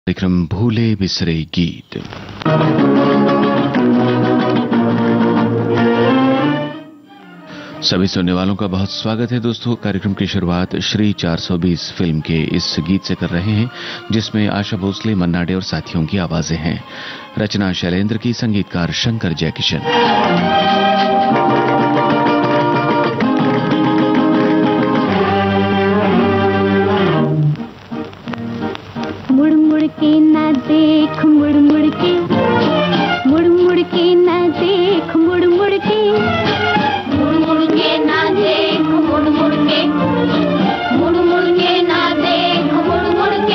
कार्यक्रम भूले बिसरे गीत। सभी सुनने वालों का बहुत स्वागत है दोस्तों। कार्यक्रम की शुरुआत श्री 420 फिल्म के इस गीत से कर रहे हैं, जिसमें आशा भोसले, मन्ना डे और साथियों की आवाजें हैं। रचना शैलेंद्र की, संगीतकार शंकर जयकिशन। मुड़ मुड़ के ना देख, मुड़ मुड़ के, मुड़ मुड़ के ना देख, मुड़ मुड़ के, मुड़ मुड़ के ना देख, मुड़ मुड़ के, मुड़ मुड़ के ना देख, मुड़ मुड़ के।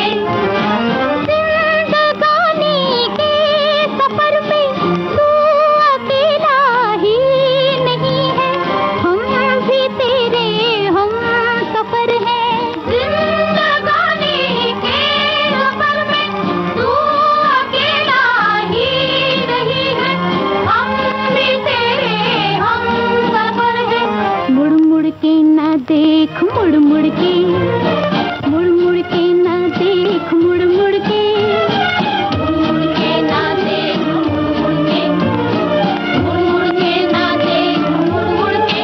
जिंदगानी के सफर में तू अकेला ही नहीं है, हम भी तेरे हम सफर हैं। जिंदगानी के सफर में तू अकेला ही नहीं है, हम भी तेरे हम सफर हैं। मुड़ मुड़ के ना देख, मुड़ मुड़ के, मुड़ मुड़ के ना देख, मुड़ मुड़ के, मुड़ मुड़ के ना देख, मुड़ मुड़ के, मुड़ मुड़ के ना देख, मुड़ मुड़ के।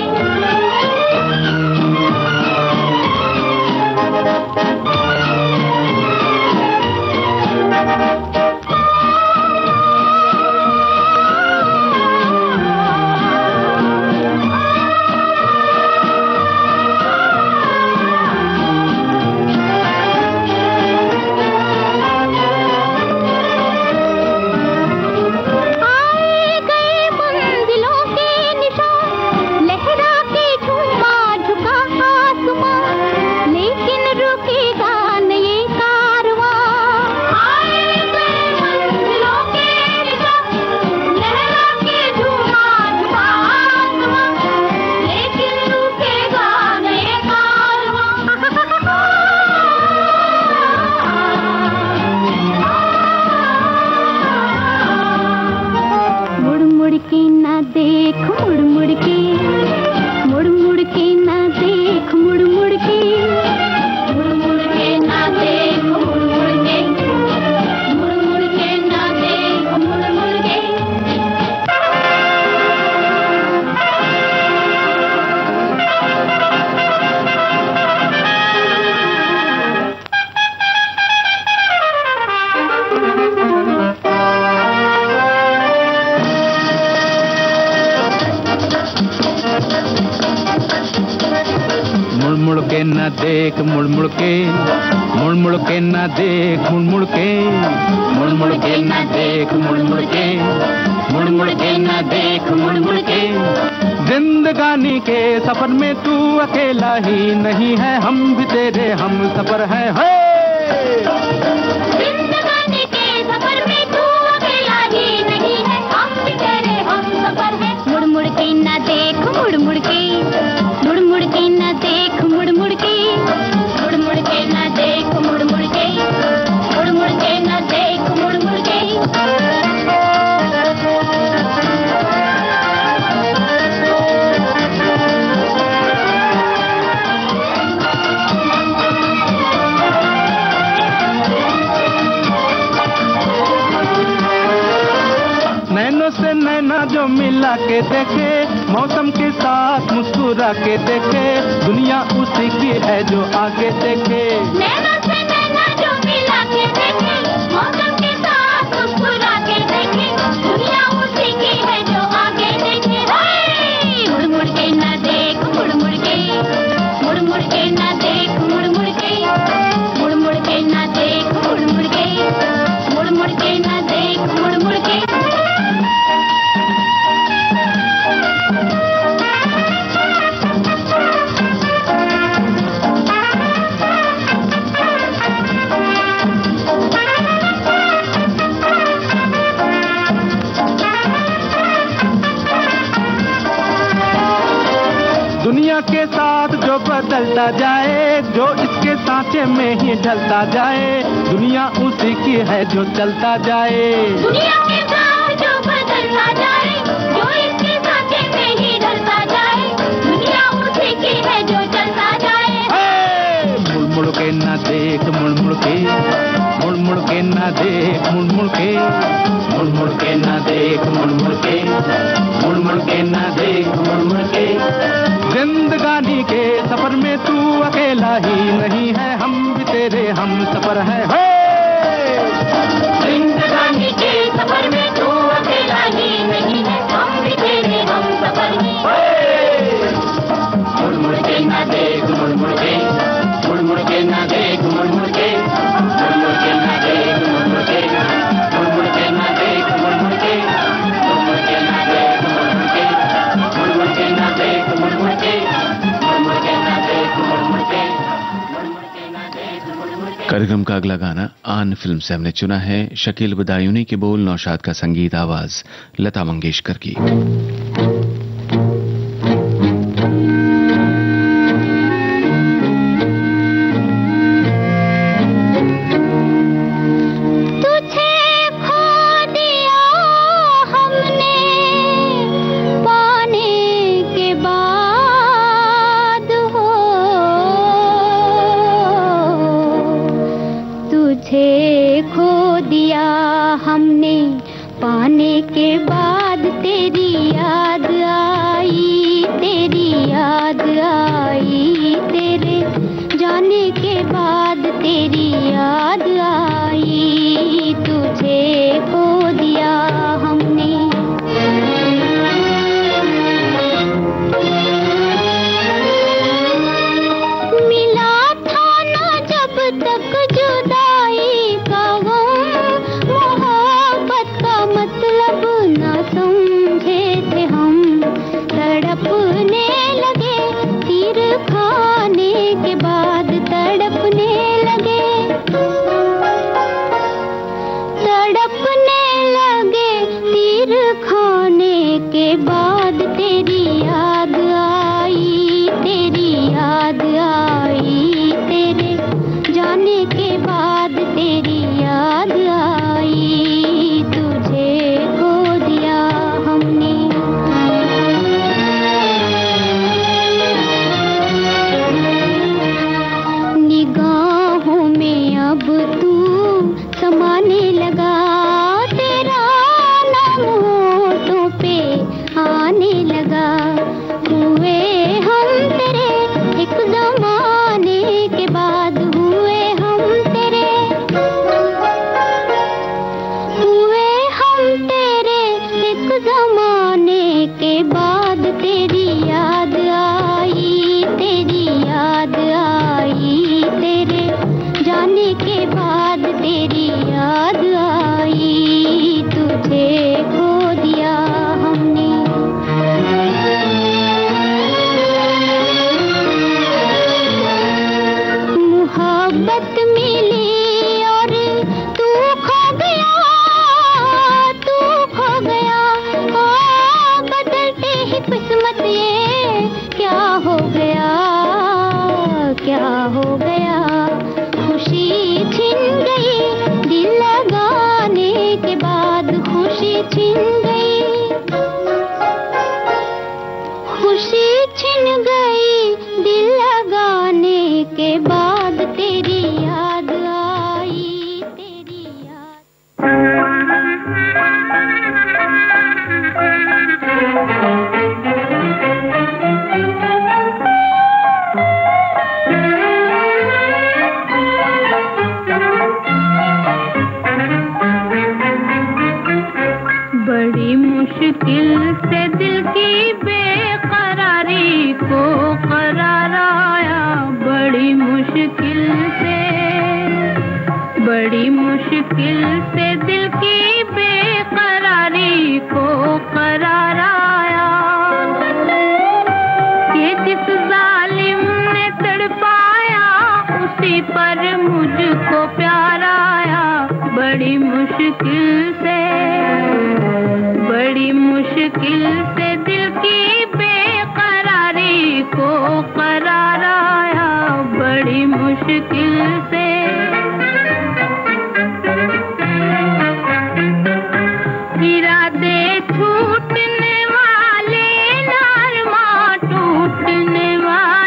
आए गए मंजिलों के निशान, लहरा के झूमा झुका आसमां, लेकिन रुकेगा न ये कारवां। आए गए मंजिलों के निशान, लहरा के झूमा झुका आसमां, लेकिन रुकेगा न ये कारवां। मुड़ मुड़ के ना देख, मुड़ मुड़ के, मुड़ मुड़ के ना देख, मुड़ मुड़ के, मुड़ मुड़ के ना देख, मुड़ मुड़ के, मुड़ मुड़ के ना देख, मुड़ मुड़ के। मुड़ मुड़ के ना देख, मुड़ मुड़ के, मुड़ मुड़ के ना देख, मुड़ मुड़ के, मुड़ मुड़ के ना देख, मुड़ मुड़ के, मुड़ मुड़ के ना देख, मुड़ मुड़ के। जिंदगानी के सफर में तू अकेला ही नहीं है, हम भी तेरे हम सफर हैं। जिंदगानी के सफर में तू अकेला ही नहीं है, हम भी तेरे हम सफर हैं। मुड़ मुड़ के ना देख, मुड़ मुड़ के, मुड़ मुड़ के ना देख, मुड़ मुड़ के, मुड़ मुड़ के ना देख, मुड़ मुड़ के, मुड़ मुड़ के ना देख, मुड़ मुड़ के। नैनों से नैना जो मिला के देखे, मौसम के साथ मुस्कुरा के देखे, दुनिया उसी की है जो आगे देखे। नैना से नैना जो मिला के देखे, मौसम के साथ मुस्कुरा के देखे, दुनिया उसी की है जो आगे देखे। मुड़ मुड़ के ना देख, मुड़ मुड़ के, मुड़ मुड़ के ना देख, मुड़ मुड़ के, मुड़ मुड़ के ना देख, मुड़ मुड़ के, मुड़ मुड़ के ना देख, मुड़ मुड़ के। दुनिया के साथ जो बदलता जाए, जो इसके सांचे में ही ढलता जाए, दुनिया उसी की है जो चलता जाए। दुनिया के साथ जो बदलता जाए, जो इसके सांचे में ही ढलता जाए, दुनिया उसी की है जो चलता जाए। मुड़ मुड़ के ना देख, मुड़ मुड़ के, मुड़ मुड़ के ना देख मुड़ मुड़ के, मुड़ मुड़ के ना देख मुड़ मुड़ के, मुड़ मुड़ के ना देख मुड़ मुड़ के। जिंदगानी के सफर में तू अकेला ही नहीं है, हम भी तेरे हम सफर है। जिंदगानी के सफर में तू अकेला ही नहीं है, हम भी तेरे हम सफर हैं। मुड़ मुड़ के ना देख मुड़ मुड़ के, मुड़ मुड़ के ना देख मुड़ मुड़ के, मुड़ मुड़ के ना देख मुड़ मुड़ के, मुड़ मुड़ के ना देख मुड़ मुड़ के, मुड़ मुड़ के ना देख मुड़ मुड़ के, मुड़ मुड़ के ना देख मुड़ मुड़ के, मुड़ मुड़ के ना देख मुड़ मुड़ के, मुड़ मुड़ के ना देख मुड़ मुड़ के। कार्यक्रम का अगला गाना आन फिल्म से हमने चुना है। शकील बदायूनी के बोल, नौशाद का संगीत, आवाज लता मंगेशकर की।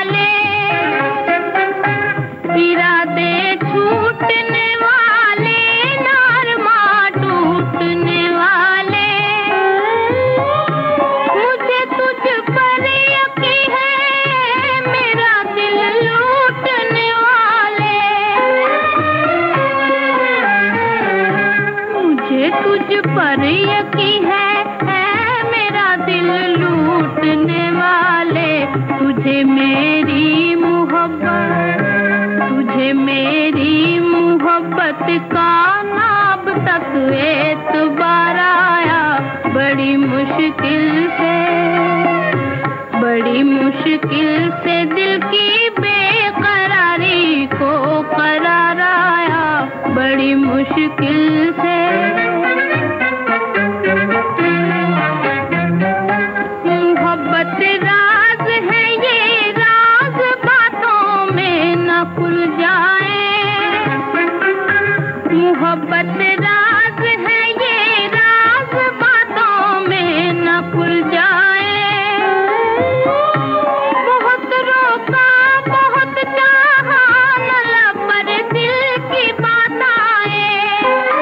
इरादे छूटने वाले तुझ पर यकीन है मेरा दिल लूटने वाले, तुझे मेरी मोहब्बत, तुझे मेरी मोहब्बत का नाब तक एतबार आया, बड़ी मुश्किल से दिल की बेकरारी को करार आया, बड़ी मुश्किल से। मोहब्बत राज है ये, राज बातों में न खुल जाए, मोहब्बत राज है ये, राज बातों में न खुल जाए। बहुत रोका बहुत चाहा न लब पर दिल की बात आए,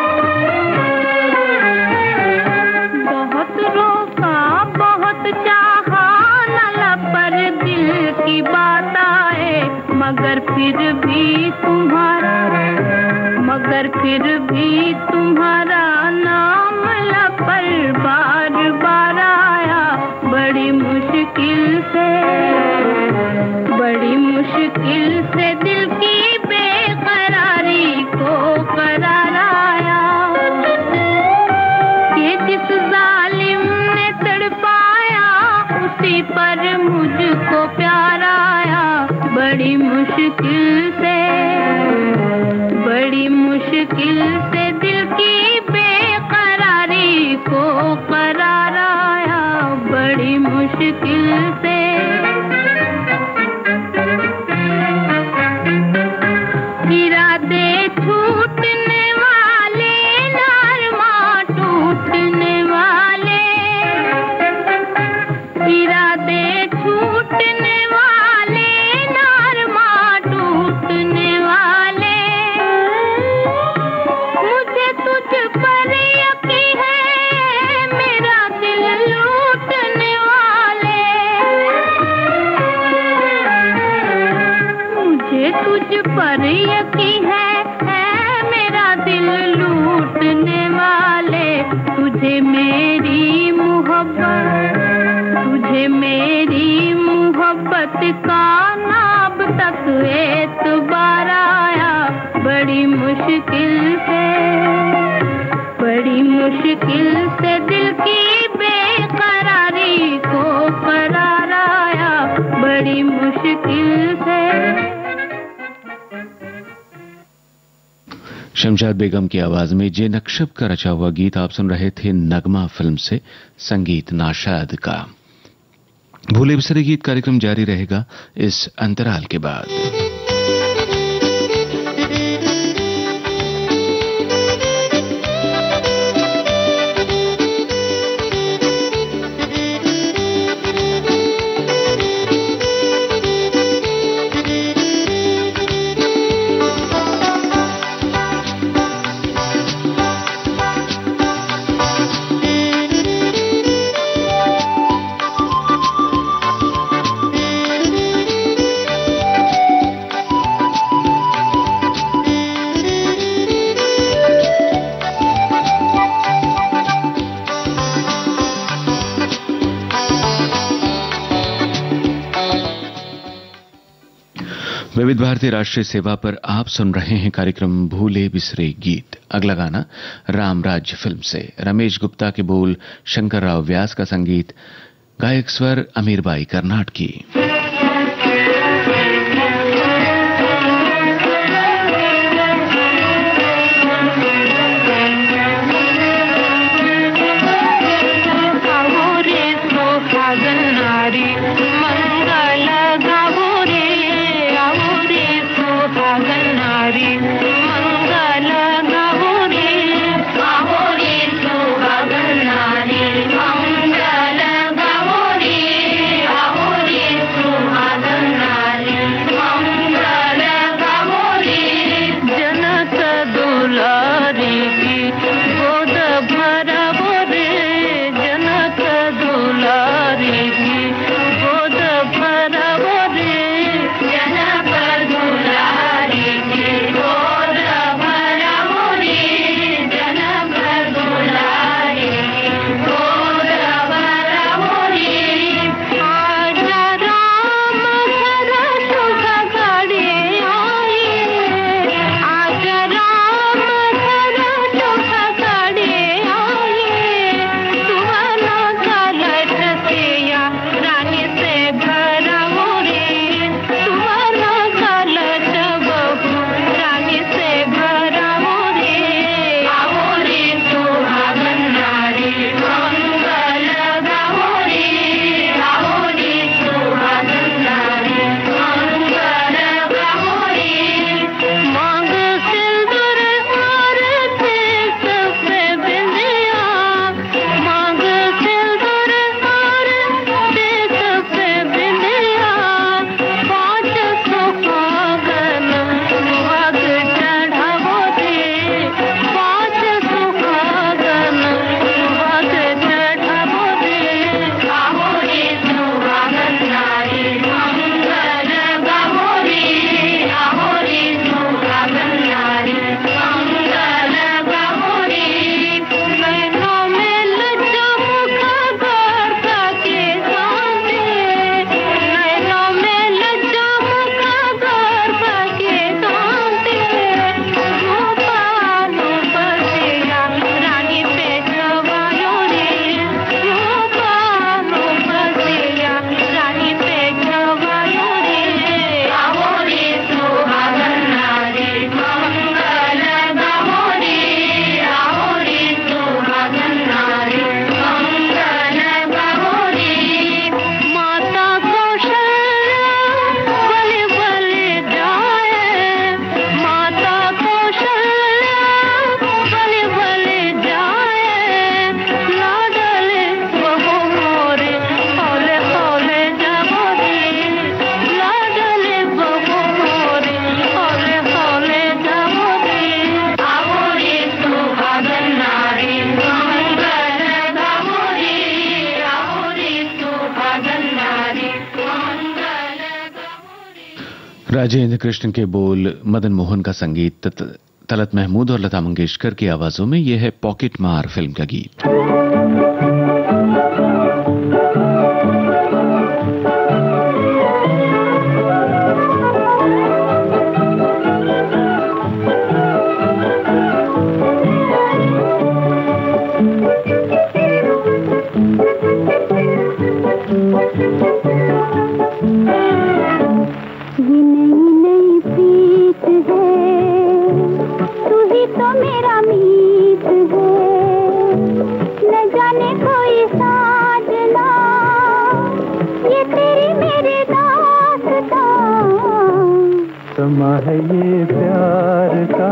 बहुत रोका बहुत चाहा न लब पर दिल की बात आए, मगर फिर भी तुम्हारा नाम लब पर बार बार आया, बड़ी मुश्किल से दिल की बेकरारी को करार आया। ये जिस जालिम ने तड़पाया उसी पर मुझको प्यार आया, बड़ी मुश्किल से दिल की बेकरारी को करार आया, बड़ी मुश्किल से। इरादे छूटने वाले, अरमां टूटने वाले, इरादे छूटने वाले, अरमां टूटने वाले, मुझे तुझ पर यकीन है मेरा दिल लूटने वाले, मुझे तुझ पर यकीन है मेरा दिल लूटने वाले, तुझे मेरी मोहब्बत, तुझे मेरी मोहब्बत का नाब तक एतबार आया, बड़ी मुश्किल से दिल की बेकरारी को करार आया, बड़ी मुश्किल से। शमशाद बेगम की आवाज में जे नक्शब का रचा हुआ गीत आप सुन रहे थे नगमा फिल्म से, संगीत नाशाद का। भूले बिसरे गीत कार्यक्रम जारी रहेगा इस अंतराल के बाद। विविध भारती राष्ट्रीय सेवा पर आप सुन रहे हैं कार्यक्रम भूले बिसरे गीत। अगला गाना रामराज्य फिल्म से, रमेश गुप्ता के बोल, शंकर राव व्यास का संगीत, गायक स्वर अमीरबाई कर्नाटकी। मंगल राजेंद्र कृष्ण के बोल, मदन मोहन का संगीत, तलत महमूद और लता मंगेशकर की आवाजों में यह है पॉकेट मार फिल्म का गीत। समा है ये प्यार का,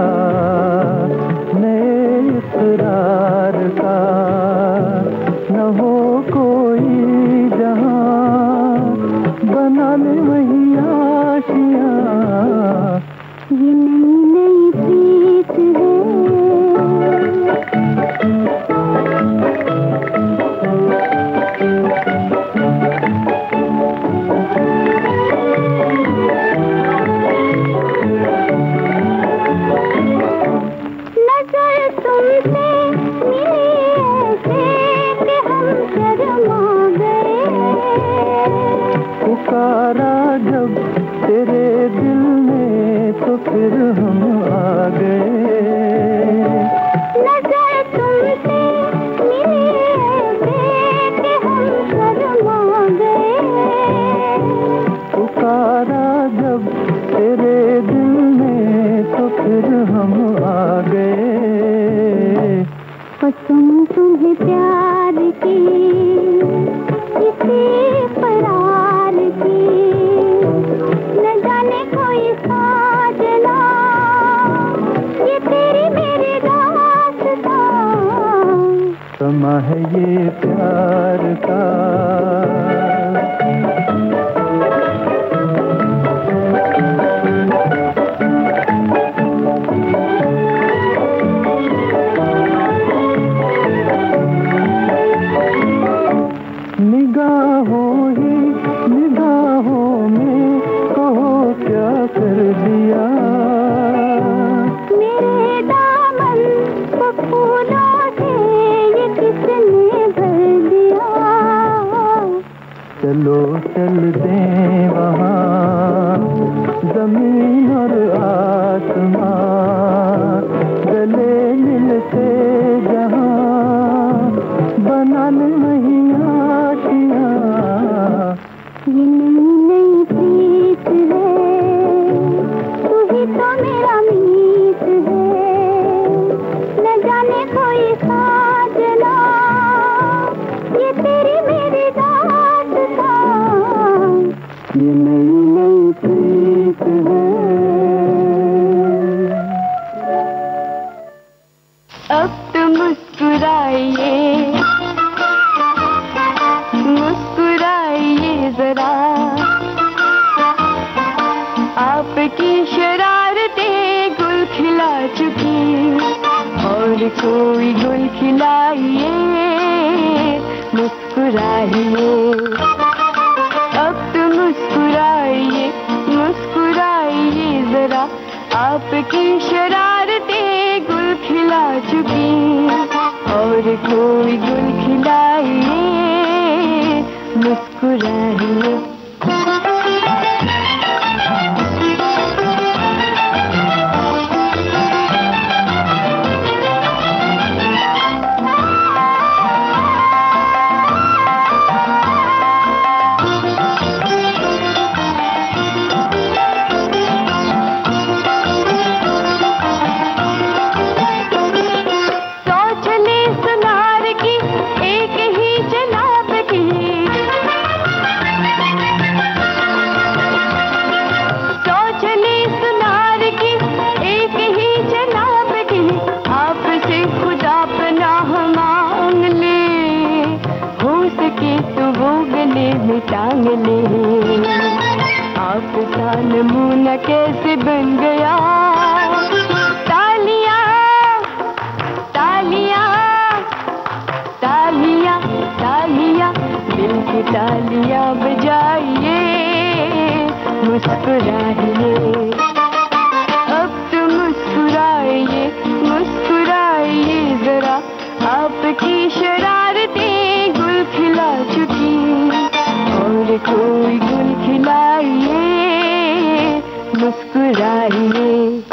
नए इकरार का, न हो कोई जहां, बना ले वही आशियां, ये नई नई प्रीत है। पुकारा जब तेरे दिल में तो फिर हम आ गए। नजर तुमसे मिले कि हम शर्मा गए। पुकारा जब तेरे दिल में तो फिर हम आ गए। कसम तुम्हें प्यार की, किसी फरार की, न जाने कोई साजना, ये तेरी मेरी दास्तां, समा है ये प्यार का। निगाहों ही निगाहों में कहो क्या कर दिया, मेरे दामन को फूलों से ये किसने भर दिया। चलो चल दें वहाँ, जमीन और आसमां गले मिलते जहाँ, बना ले वही आशियां, ये नई नई प्रीत है, तू ही तो मेरा मीत है, न जाने कोई साजना, ये तेरी मेरी दास्तां, ये नई नई प्रीत है। अब तो मुस्कुराइए, मुस्कुराइए जरा, आपकी शरारतें गुल खिला चुकी, और कोई गुल खिलाइए, मुस्कुराइए। अब तो मुस्कुराइए, मुस्कुराइए जरा, आपकी शरारतें गुल खिला चुकी, और कोई गुल खिलाइए, मुस्कुराइए। टांग ले, आपका नमूना कैसे बन गया। तालियां तालियां तालियां तालियां, दिल की तालियां बजाइए, मुस्कुराइए, अब तो मुस्कुराइए, मुस्कुराइए जरा, आपकी शरारतें गुल खिला चुकी, और कोई गुल खिलाइए, मुस्कुराइए।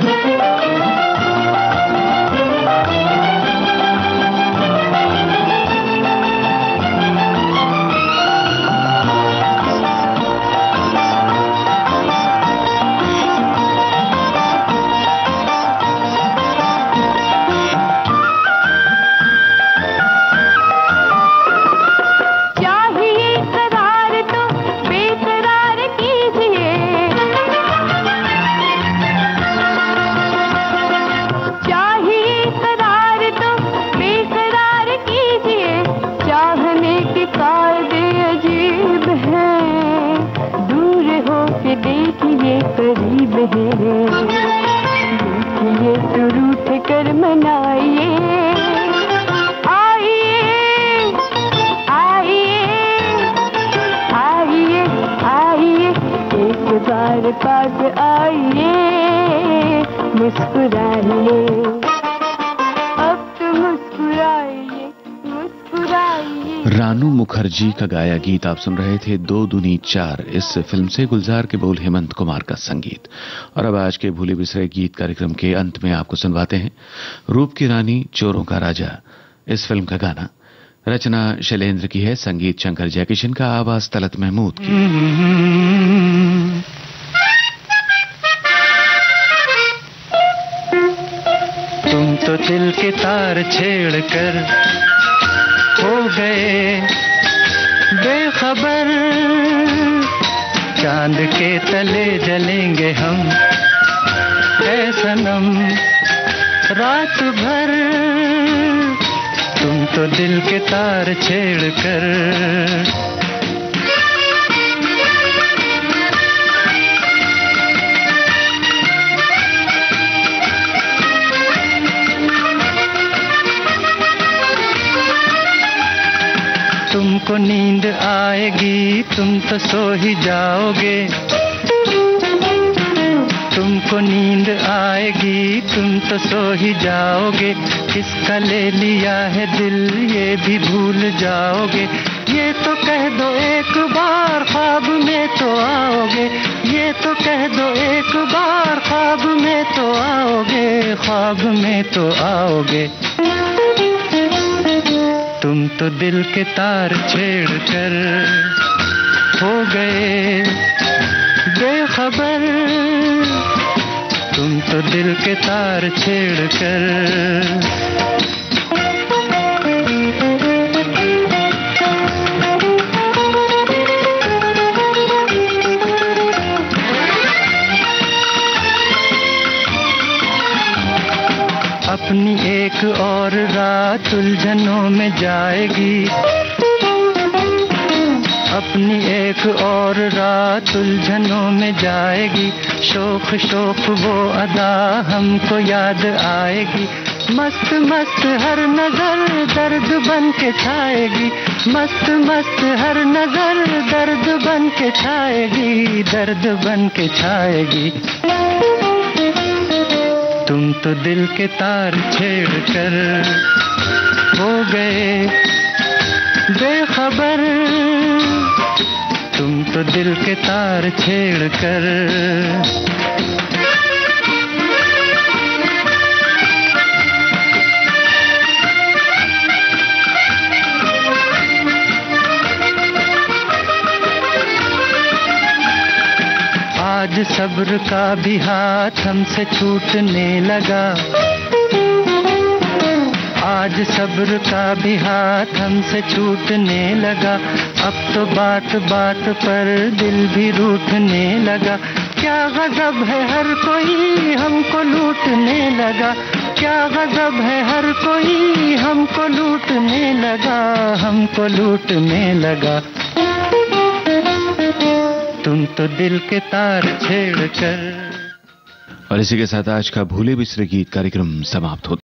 देखिए तो रूठ कर मनाइए, आइए आइए आइए आइए, एक बार पास आइए, मुस्कुराइए, अब तो मुस्कुराइए, मुस्कुराइए। रानू मुखर्जी का गाया गीत आप सुन रहे थे। 2 दूनी 4 इस फिल्म से। गुलजार के बोल, हेमंत कुमार का संगीत। और अब आज के भूले बिसरे गीत कार्यक्रम के अंत में आपको सुनवाते हैं रूप की रानी चोरों का राजा इस फिल्म का गाना। रचना शैलेंद्र की है, संगीत शंकर जयकिशन का, आवाज तलत महमूद की। तुम तो दिल के तार छेड़ कर हो गए बेखबर, चांद के तले जलेंगे हम ऐ सनम रात भर। तुम तो दिल के तार छेड़ कर तुमको नींद आएगी, तुम तो सो ही जाओगे, तुमको नींद आएगी, तुम तो सो ही जाओगे, किसका ले लिया है दिल ये भी भूल जाओगे। ये तो कह दो एक बार ख्वाब में तो आओगे, ये तो कह दो एक बार ख्वाब में तो आओगे, ख्वाब में तो आओगे। तुम तो दिल के तार छेड़ कर हो गए बेखबर, तुम तो दिल के तार छेड़ कर। अपनी एक और रात उलझनों में जाएगी, अपनी एक और रात उलझनों में जाएगी, शोख शोख वो अदा हमको याद आएगी, मस्त मस्त हर नजर दर्द बन के छाएगी, मस्त मस्त हर नजर दर्द बन के छाएगी, दर्द बन के छाएगी। तुम तो दिल के तार छेड़ कर हो गए बेखबर, तुम तो दिल के तार छेड़ कर। आज सब्र का भी हाथ हमसे छूटने लगा, आज सब्र का भी हाथ हमसे छूटने लगा, अब तो बात बात पर दिल भी रूठने लगा। क्या गजब है हर कोई हमको लूटने लगा, क्या गजब है हर कोई हमको लूटने लगा, हमको लूटने लगा। तुम तो दिल के तार छेड़ कर। और इसी के साथ आज का भूले बिसरे गीत कार्यक्रम समाप्त होता है।